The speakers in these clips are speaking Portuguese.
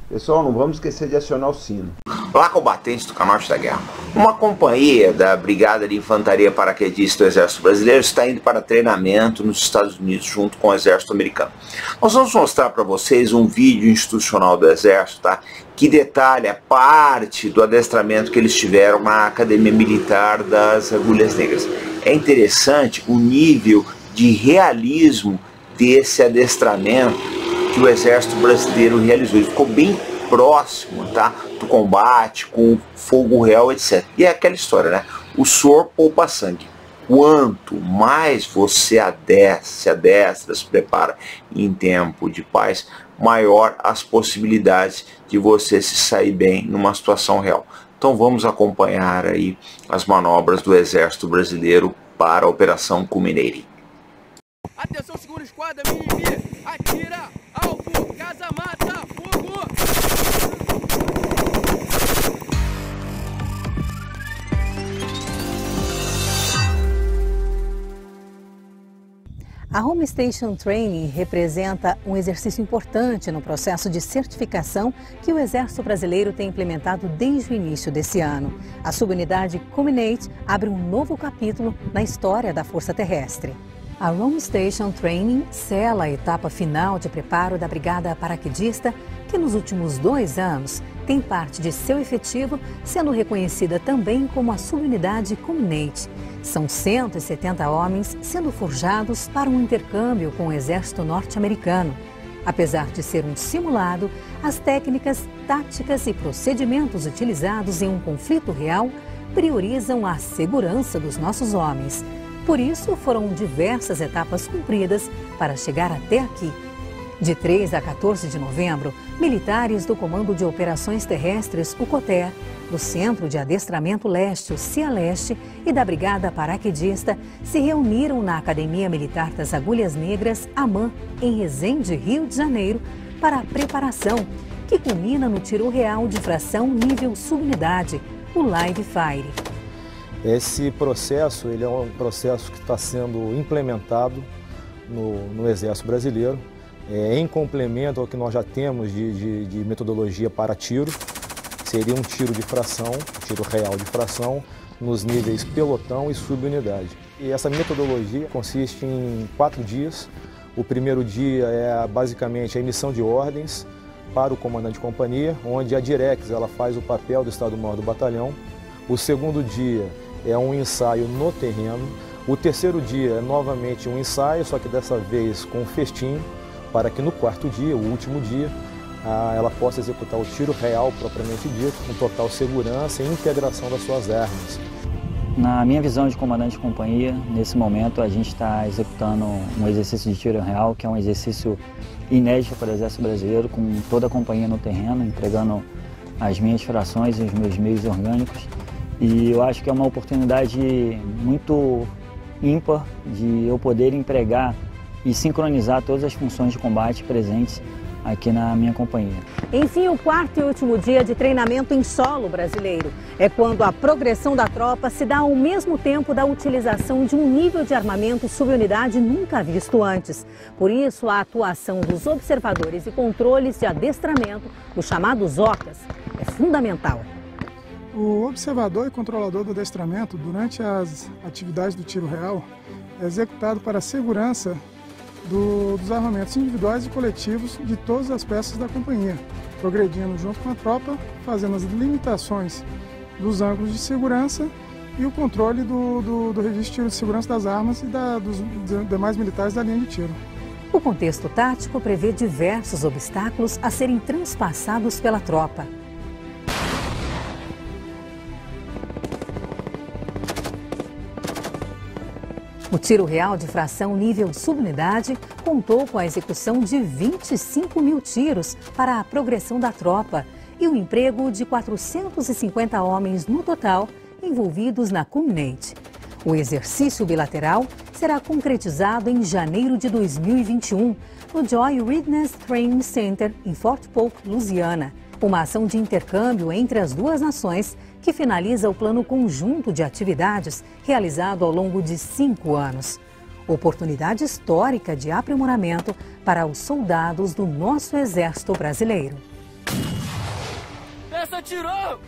Pessoal, não vamos esquecer de acionar o sino. Olá, combatentes do Camarote da Guerra. Uma companhia da Brigada de Infantaria Paraquedista do Exército Brasileiro está indo para treinamento nos Estados Unidos junto com o Exército Americano. Nós vamos mostrar para vocês um vídeo institucional do Exército, tá? Que detalha parte do adestramento que eles tiveram na Academia Militar das Agulhas Negras. É interessante o nível de realismo desse adestramento que o Exército Brasileiro realizou. Ele ficou bem próximo, tá, do combate, com fogo real, etc. E é aquela história, né? O suor poupa sangue. Quanto mais você se adestra, se prepara em tempo de paz, maior as possibilidades de você se sair bem numa situação real. Então vamos acompanhar aí as manobras do Exército Brasileiro para a Operação Culminate. Atenção, segunda esquadra, mimimi, atira, alvo, casa mata, fogo! A Home Station Training representa um exercício importante no processo de certificação que o Exército Brasileiro tem implementado desde o início desse ano. A subunidade Culminate abre um novo capítulo na história da Força Terrestre. A Home Station Training sela a etapa final de preparo da Brigada Paraquedista, que nos últimos 2 anos tem parte de seu efetivo sendo reconhecida também como a subunidade Culminate. São 170 homens sendo forjados para um intercâmbio com o Exército Norte-Americano. Apesar de ser um simulado, as técnicas, táticas e procedimentos utilizados em um conflito real priorizam a segurança dos nossos homens. Por isso, foram diversas etapas cumpridas para chegar até aqui. De 3 a 14 de novembro, militares do Comando de Operações Terrestres, o COTER, do Centro de Adestramento Leste, o CIA-Leste, e da Brigada Paraquedista se reuniram na Academia Militar das Agulhas Negras, AMAN, em Resende, Rio de Janeiro, para a preparação, que culmina no tiro real de fração nível subunidade, o Live Fire. Esse processo ele é um processo que está sendo implementado no Exército Brasileiro, em complemento ao que nós já temos de metodologia para tiro. Seria um tiro de fração, tiro real de fração, nos níveis pelotão e subunidade. E essa metodologia consiste em 4 dias. O primeiro dia é basicamente a emissão de ordens para o comandante de companhia, onde a Direx ela faz o papel do Estado-Maior do batalhão. O segundo dia é um ensaio no terreno. O terceiro dia é novamente um ensaio, só que dessa vez com festim, para que no quarto dia, o último dia, ela possa executar o tiro real propriamente dito, com total segurança e integração das suas armas. Na minha visão de comandante de companhia, nesse momento a gente está executando um exercício de tiro real, que é um exercício inédito para o Exército Brasileiro, com toda a companhia no terreno, entregando as minhas frações e os meus meios orgânicos. E eu acho que é uma oportunidade muito ímpar de eu poder empregar e sincronizar todas as funções de combate presentes aqui na minha companhia. Enfim, o 4º e último dia de treinamento em solo brasileiro é quando a progressão da tropa se dá ao mesmo tempo da utilização de um nível de armamento subunidade nunca visto antes. Por isso, a atuação dos observadores e controles de adestramento, os chamados OCAs, é fundamental. O observador e controlador do adestramento, durante as atividades do tiro real, é executado para a segurança dos armamentos individuais e coletivos de todas as peças da companhia, progredindo junto com a tropa, fazendo as limitações dos ângulos de segurança e o controle do registro de tiro de segurança das armas e dos demais militares da linha de tiro. O contexto tático prevê diversos obstáculos a serem transpassados pela tropa. O tiro real de fração nível subunidade contou com a execução de 25 mil tiros para a progressão da tropa e o emprego de 450 homens no total envolvidos na Culminate. O exercício bilateral será concretizado em janeiro de 2021 no Joy Readiness Training Center em Fort Polk, Louisiana. Uma ação de intercâmbio entre as duas nações que finaliza o plano conjunto de atividades realizado ao longo de 5 anos. Oportunidade histórica de aprimoramento para os soldados do nosso Exército Brasileiro. Essa atirou!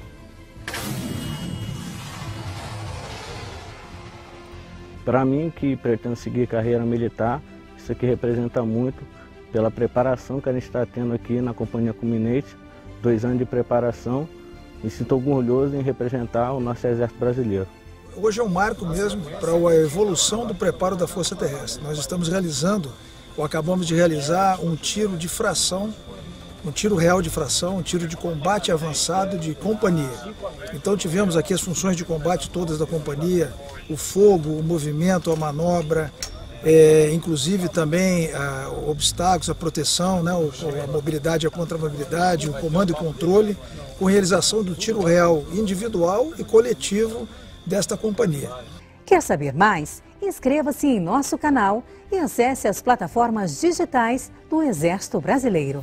Para mim, que pretendo seguir carreira militar, isso aqui representa muito pela preparação que a gente está tendo aqui na Companhia Culminate, 2 anos de preparação, e sinto orgulhoso em representar o nosso Exército Brasileiro. Hoje é um marco mesmo para a evolução do preparo da Força Terrestre. Nós estamos realizando, ou acabamos de realizar, um tiro de fração, um tiro real de fração, um tiro de combate avançado de companhia. Então tivemos aqui as funções de combate todas da companhia, o fogo, o movimento, a manobra, inclusive também obstáculos, a proteção, né, a mobilidade, a contramobilidade, o comando e controle, com realização do tiro real individual e coletivo desta companhia. Quer saber mais? Inscreva-se em nosso canal e acesse as plataformas digitais do Exército Brasileiro.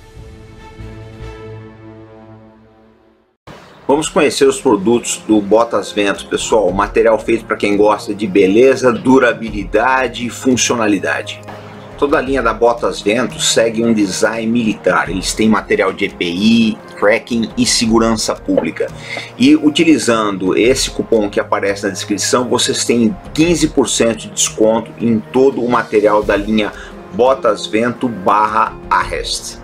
Vamos conhecer os produtos do Botas Vento, pessoal. Material feito para quem gosta de beleza, durabilidade e funcionalidade. Toda a linha da Botas Vento segue um design militar. Eles têm material de EPI, tracking e segurança pública. E utilizando esse cupom que aparece na descrição, vocês têm 15% de desconto em todo o material da linha Botas Vento /Arrest.